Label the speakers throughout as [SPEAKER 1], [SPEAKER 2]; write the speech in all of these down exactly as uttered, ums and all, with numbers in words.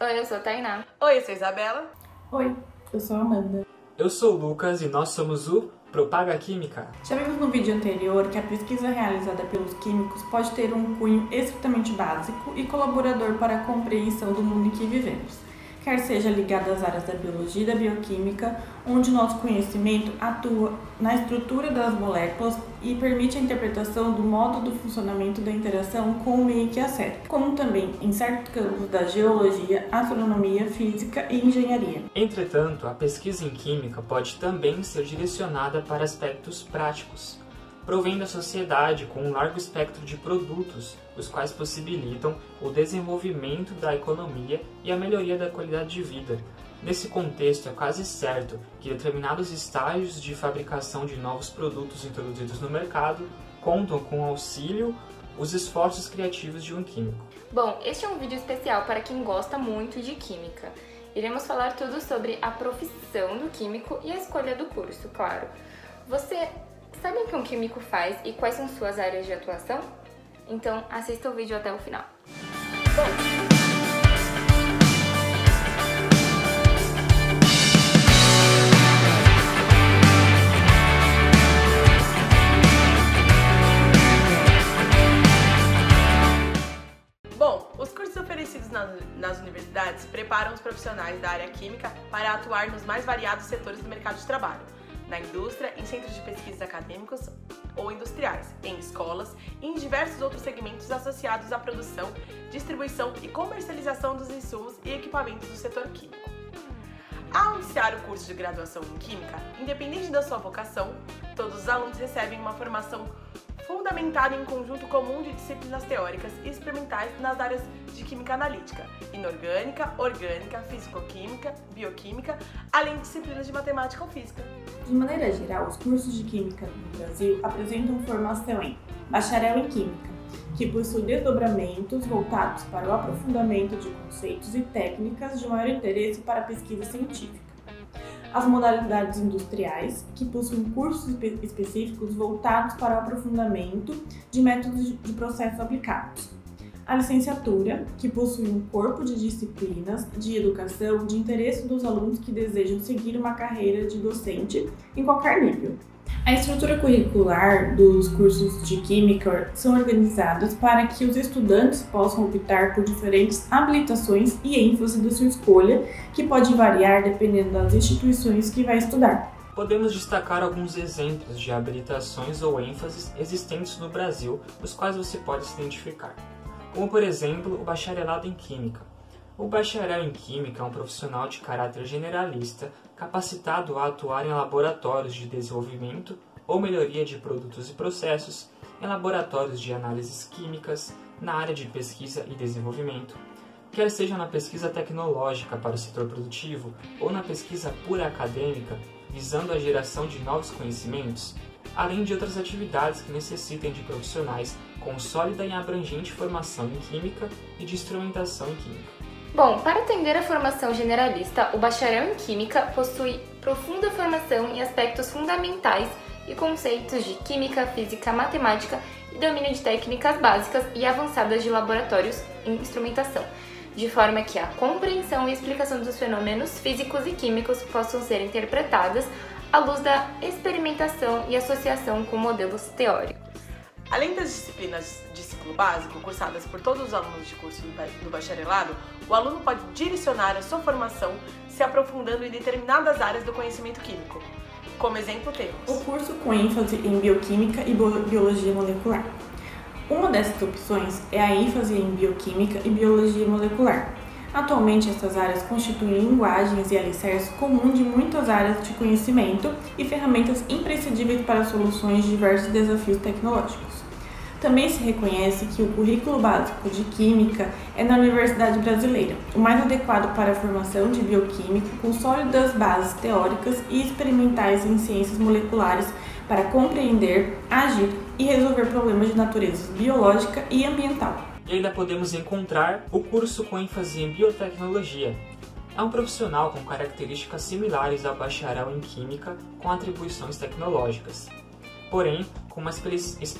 [SPEAKER 1] Oi, eu sou a Tainá.
[SPEAKER 2] Oi, eu sou a Isabela.
[SPEAKER 3] Oi, eu sou a Amanda.
[SPEAKER 4] Eu sou o Lucas e nós somos o Propaga Química.
[SPEAKER 3] Já vimos no vídeo anterior que a pesquisa realizada pelos químicos pode ter um cunho estritamente básico e colaborador para a compreensão do mundo em que vivemos, quer seja ligado às áreas da biologia e da bioquímica, onde nosso conhecimento atua na estrutura das moléculas e permite a interpretação do modo do funcionamento da interação com o meio em que a cerca, como também em certos campos da geologia, astronomia, física e engenharia.
[SPEAKER 4] Entretanto, a pesquisa em química pode também ser direcionada para aspectos práticos, provendo a sociedade com um largo espectro de produtos, os quais possibilitam o desenvolvimento da economia e a melhoria da qualidade de vida. Nesse contexto, é quase certo que determinados estágios de fabricação de novos produtos introduzidos no mercado contam com o auxílio, os esforços criativos de um químico.
[SPEAKER 1] Bom, este é um vídeo especial para quem gosta muito de química. Iremos falar tudo sobre a profissão do químico e a escolha do curso, claro. Você sabe o que um químico faz e quais são suas áreas de atuação? Então assista o vídeo até o final. Bom,
[SPEAKER 2] Bom, os cursos oferecidos nas, nas universidades preparam os profissionais da área química para atuar nos mais variados setores do mercado de trabalho, na indústria, em centros de pesquisa acadêmicos ou industriais, em escolas e em diversos outros segmentos associados à produção, distribuição e comercialização dos insumos e equipamentos do setor químico. Ao iniciar o curso de graduação em Química, independente da sua vocação, todos os alunos recebem uma formação fundamentada em um conjunto comum de disciplinas teóricas e experimentais nas áreas de Química Analítica, Inorgânica, Orgânica, Físico-Química, Bioquímica, além de disciplinas de Matemática ou Física.
[SPEAKER 3] De maneira geral, os cursos de Química no Brasil apresentam formação em Bacharel em Química, que possui desdobramentos voltados para o aprofundamento de conceitos e técnicas de maior interesse para a pesquisa científica. As modalidades industriais, que possuem cursos espe- específicos voltados para o aprofundamento de métodos de processos aplicados. A licenciatura, que possui um corpo de disciplinas de educação de interesse dos alunos que desejam seguir uma carreira de docente em qualquer nível. A estrutura curricular dos cursos de Química são organizados para que os estudantes possam optar por diferentes habilitações e ênfase da sua escolha, que pode variar dependendo das instituições que vai estudar.
[SPEAKER 4] Podemos destacar alguns exemplos de habilitações ou ênfases existentes no Brasil, os quais você pode se identificar. Como, por exemplo, o bacharelado em Química. O bacharel em Química é um profissional de caráter generalista, capacitado a atuar em laboratórios de desenvolvimento ou melhoria de produtos e processos, em laboratórios de análises químicas, na área de pesquisa e desenvolvimento, quer seja na pesquisa tecnológica para o setor produtivo ou na pesquisa pura acadêmica, visando a geração de novos conhecimentos, além de outras atividades que necessitem de profissionais com sólida e abrangente formação em Química e de instrumentação em Química.
[SPEAKER 1] Bom, para atender a formação generalista, o bacharel em Química possui profunda formação em aspectos fundamentais e conceitos de Química, Física, Matemática e domínio de técnicas básicas e avançadas de laboratórios e instrumentação, de forma que a compreensão e explicação dos fenômenos físicos e químicos possam ser interpretadas à luz da experimentação e associação com modelos teóricos.
[SPEAKER 2] Além das disciplinas de ciclo básico cursadas por todos os alunos de curso do bacharelado, o aluno pode direcionar a sua formação se aprofundando em determinadas áreas do conhecimento químico. Como exemplo, temos
[SPEAKER 3] o curso com ênfase em Bioquímica e Biologia Molecular. Uma dessas opções é a ênfase em Bioquímica e Biologia Molecular. Atualmente, essas áreas constituem linguagens e alicerces comuns de muitas áreas de conhecimento e ferramentas imprescindíveis para soluções de diversos desafios tecnológicos. Também se reconhece que o currículo básico de Química é na Universidade Brasileira, o mais adequado para a formação de bioquímico com sólidas bases teóricas e experimentais em ciências moleculares para compreender, agir e resolver problemas de natureza biológica e ambiental.
[SPEAKER 4] E ainda podemos encontrar o curso com ênfase em Biotecnologia. É um profissional com características similares ao bacharel em Química com atribuições tecnológicas, porém com uma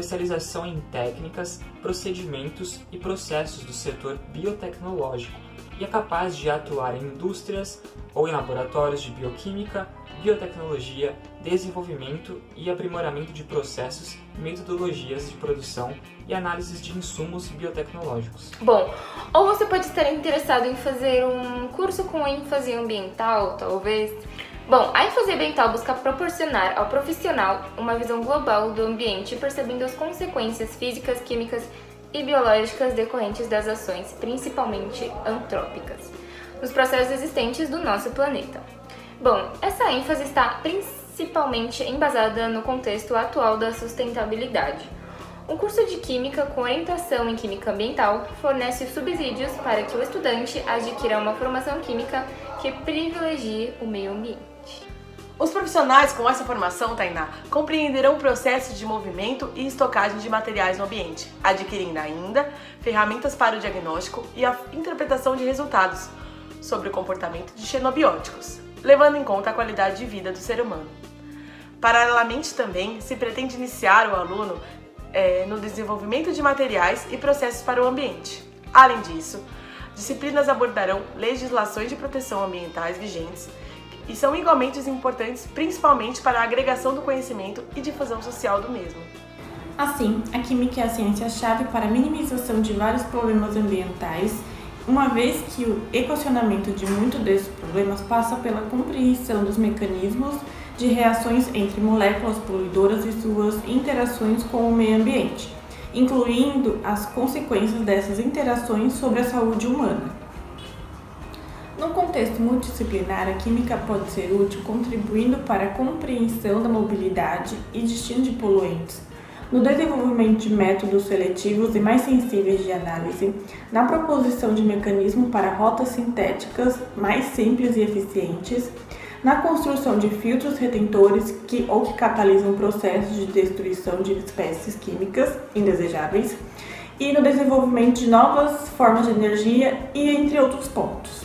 [SPEAKER 4] especialização em técnicas, procedimentos e processos do setor biotecnológico, e é capaz de atuar em indústrias ou em laboratórios de bioquímica, biotecnologia, desenvolvimento e aprimoramento de processos, metodologias de produção e análises de insumos biotecnológicos.
[SPEAKER 1] Bom, ou você pode estar interessado em fazer um curso com ênfase ambiental, talvez. Bom, a ênfase ambiental busca proporcionar ao profissional uma visão global do ambiente, percebendo as consequências físicas, químicas e biológicas decorrentes das ações, principalmente antrópicas, nos processos existentes do nosso planeta. Bom, essa ênfase está principalmente embasada no contexto atual da sustentabilidade. Um curso de Química com orientação em Química Ambiental fornece subsídios para que o estudante adquira uma formação química que privilegie o meio ambiente.
[SPEAKER 2] Os profissionais com essa formação, Tainá, compreenderão o processo de movimento e estocagem de materiais no ambiente, adquirindo ainda ferramentas para o diagnóstico e a interpretação de resultados sobre o comportamento de xenobióticos, levando em conta a qualidade de vida do ser humano. Paralelamente também, se pretende iniciar o aluno é, no desenvolvimento de materiais e processos para o ambiente. Além disso, disciplinas abordarão legislações de proteção ambientais vigentes e são igualmente importantes, principalmente para a agregação do conhecimento e difusão social do mesmo.
[SPEAKER 3] Assim, a química é a ciência-chave para a minimização de vários problemas ambientais, uma vez que o equacionamento de muitos desses problemas passa pela compreensão dos mecanismos de reações entre moléculas poluidoras e suas interações com o meio ambiente, incluindo as consequências dessas interações sobre a saúde humana. No contexto multidisciplinar, a química pode ser útil contribuindo para a compreensão da mobilidade e destino de poluentes, no desenvolvimento de métodos seletivos e mais sensíveis de análise, na proposição de mecanismos para rotas sintéticas mais simples e eficientes, na construção de filtros retentores que, ou que catalisam processos de destruição de espécies químicas indesejáveis e no desenvolvimento de novas formas de energia e entre outros pontos.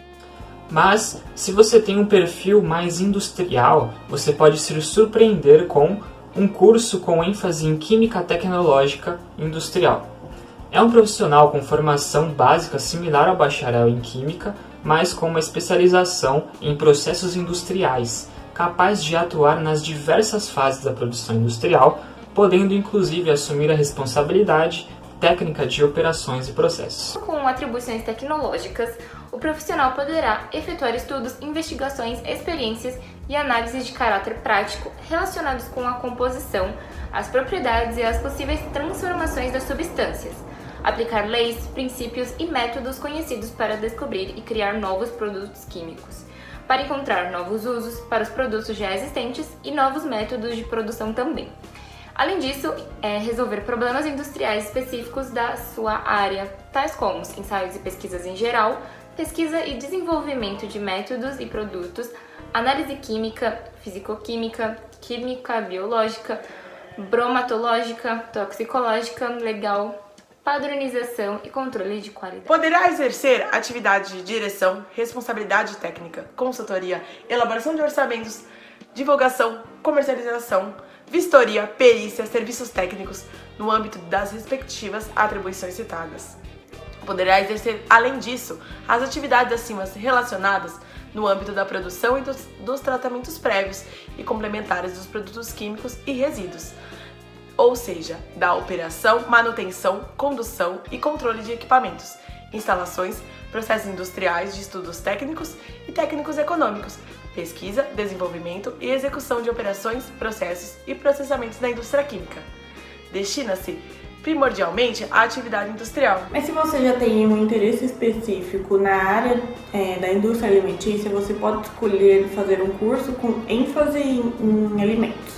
[SPEAKER 4] Mas, se você tem um perfil mais industrial, você pode se surpreender com um curso com ênfase em Química Tecnológica Industrial. É um profissional com formação básica similar ao bacharel em Química, mas com uma especialização em processos industriais, capaz de atuar nas diversas fases da produção industrial, podendo inclusive assumir a responsabilidade técnica de operações e processos.
[SPEAKER 1] Com atribuições tecnológicas, o profissional poderá efetuar estudos, investigações, experiências e análises de caráter prático relacionados com a composição, as propriedades e as possíveis transformações das substâncias, aplicar leis, princípios e métodos conhecidos para descobrir e criar novos produtos químicos, para encontrar novos usos para os produtos já existentes e novos métodos de produção também. Além disso, é resolver problemas industriais específicos da sua área, tais como ensaios e pesquisas em geral, pesquisa e desenvolvimento de métodos e produtos, análise química, fisicoquímica, química biológica, bromatológica, toxicológica, legal, padronização e controle de qualidade.
[SPEAKER 2] Poderá exercer atividade de direção, responsabilidade técnica, consultoria, elaboração de orçamentos, divulgação, comercialização, vistoria, perícia, serviços técnicos no âmbito das respectivas atribuições citadas. Poderá exercer, além disso, as atividades acima relacionadas no âmbito da produção e dos, dos tratamentos prévios e complementares dos produtos químicos e resíduos, ou seja, da operação, manutenção, condução e controle de equipamentos, instalações, processos industriais de estudos técnicos e técnicos econômicos, pesquisa, desenvolvimento e execução de operações, processos e processamentos da indústria química. Destina-se primordialmente à atividade industrial.
[SPEAKER 3] Mas se você já tem um interesse específico na área é, da indústria alimentícia, você pode escolher fazer um curso com ênfase em, em alimentos.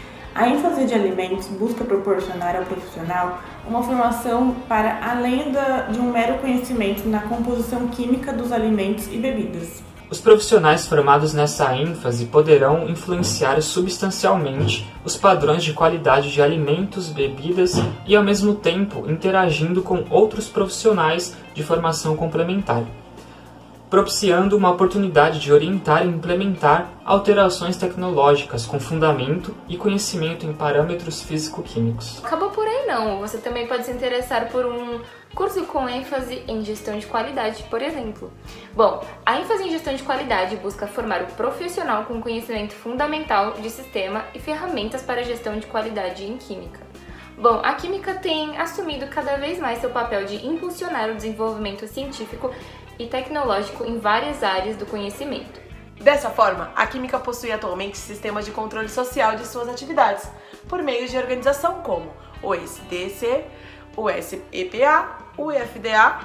[SPEAKER 3] A ênfase de alimentos busca proporcionar ao profissional uma formação para além da, de um mero conhecimento na composição química dos alimentos e bebidas.
[SPEAKER 4] Os profissionais formados nessa ênfase poderão influenciar substancialmente os padrões de qualidade de alimentos, bebidas e, ao mesmo tempo, interagindo com outros profissionais de formação complementar. propiciando uma oportunidade de orientar e implementar alterações tecnológicas com fundamento e conhecimento em parâmetros físico-químicos.
[SPEAKER 1] Acabou por aí não, você também pode se interessar por um curso com ênfase em gestão de qualidade, por exemplo. Bom, a ênfase em gestão de qualidade busca formar o profissional com conhecimento fundamental de sistema e ferramentas para a gestão de qualidade em química. Bom, a química tem assumido cada vez mais seu papel de impulsionar o desenvolvimento científico e tecnológico em várias áreas do conhecimento.
[SPEAKER 2] Dessa forma, a química possui atualmente sistemas de controle social de suas atividades, por meio de organização como o E S D C, o S E P A, o F D A,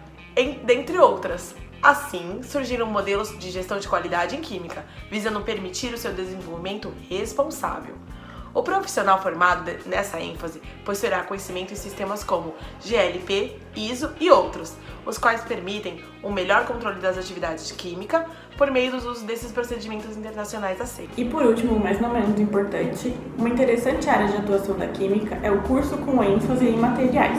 [SPEAKER 2] dentre outras. Assim, surgiram modelos de gestão de qualidade em química, visando permitir o seu desenvolvimento responsável. O profissional formado nessa ênfase possuirá conhecimento em sistemas como G L P, I S O e outros, os quais permitem um melhor controle das atividades de química por meio dos usos desses procedimentos internacionais aceitos.
[SPEAKER 3] E por último, mas não menos importante, uma interessante área de atuação da química é o curso com ênfase em materiais.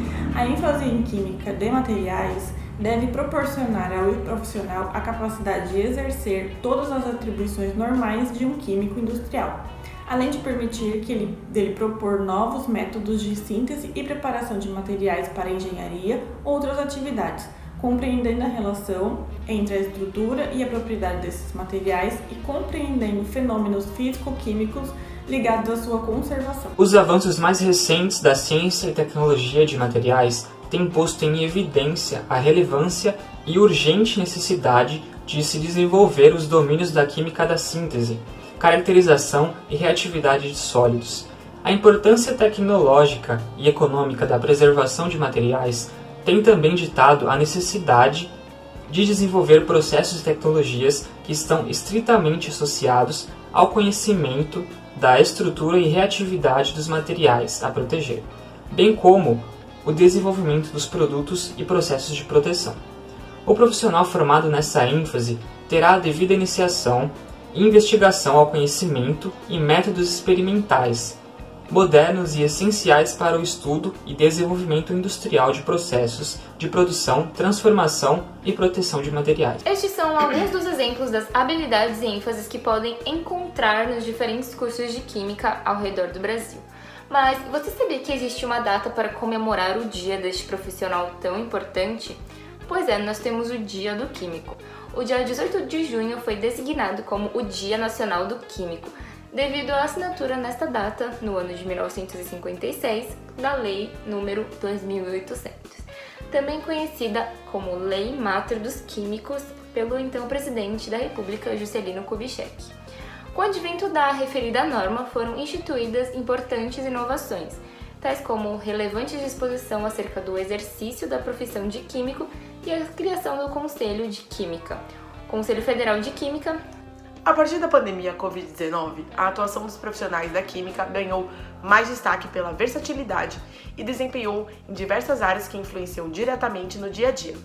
[SPEAKER 3] A ênfase em química de materiais deve proporcionar ao profissional a capacidade de exercer todas as atribuições normais de um químico industrial, além de permitir que ele, dele propor novos métodos de síntese e preparação de materiais para engenharia ou outras atividades, compreendendo a relação entre a estrutura e a propriedade desses materiais e compreendendo fenômenos físico-químicos ligados à sua conservação.
[SPEAKER 4] Os avanços mais recentes da ciência e tecnologia de materiais têm posto em evidência a relevância e urgente necessidade de se desenvolver os domínios da química da síntese, caracterização e reatividade de sólidos. A importância tecnológica e econômica da preservação de materiais tem também ditado a necessidade de desenvolver processos e tecnologias que estão estritamente associados ao conhecimento da estrutura e reatividade dos materiais a proteger, bem como o desenvolvimento dos produtos e processos de proteção. O profissional formado nessa ênfase terá a devida iniciação e investigação ao conhecimento e métodos experimentais, modernos e essenciais para o estudo e desenvolvimento industrial de processos de produção, transformação e proteção de materiais.
[SPEAKER 1] Estes são alguns dos exemplos das habilidades e ênfases que podem encontrar nos diferentes cursos de química ao redor do Brasil. Mas você sabia que existe uma data para comemorar o dia deste profissional tão importante? Pois é, nós temos o Dia do Químico. O dia dezoito de junho foi designado como o Dia Nacional do Químico, devido à assinatura nesta data, no ano de mil novecentos e cinquenta e seis, da Lei número dois mil e oitocentos, também conhecida como Lei Mater dos Químicos, pelo então presidente da República, Juscelino Kubitschek. Com o advento da referida norma, foram instituídas importantes inovações, tais como relevante disposição acerca do exercício da profissão de químico e a criação do Conselho de Química, Conselho Federal de Química.
[SPEAKER 2] A partir da pandemia covid dezenove, a atuação dos profissionais da química ganhou mais destaque pela versatilidade e desempenhou em diversas áreas que influenciam diretamente no dia a dia.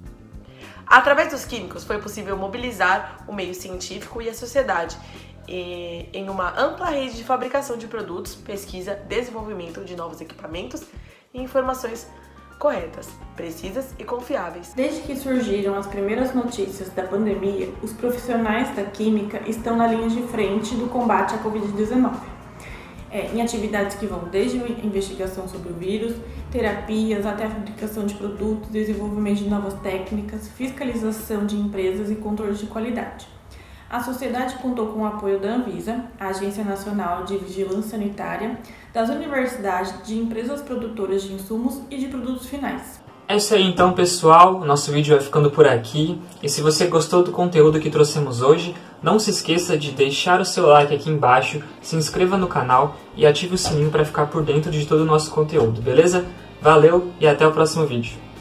[SPEAKER 2] Através dos químicos, foi possível mobilizar o meio científico e a sociedade e, em uma ampla rede de fabricação de produtos, pesquisa, desenvolvimento de novos equipamentos e informações corretas, precisas e confiáveis.
[SPEAKER 3] Desde que surgiram as primeiras notícias da pandemia, os profissionais da química estão na linha de frente do combate à covid dezenove, é, em atividades que vão desde a investigação sobre o vírus, terapias, até a fabricação de produtos, desenvolvimento de novas técnicas, fiscalização de empresas e controle de qualidade. A sociedade contou com o apoio da Anvisa, a Agência Nacional de Vigilância Sanitária, das universidades, de empresas produtoras de insumos e de produtos finais.
[SPEAKER 4] É isso aí então, pessoal, o nosso vídeo vai ficando por aqui, e se você gostou do conteúdo que trouxemos hoje, não se esqueça de deixar o seu like aqui embaixo, se inscreva no canal e ative o sininho para ficar por dentro de todo o nosso conteúdo, beleza? Valeu e até o próximo vídeo.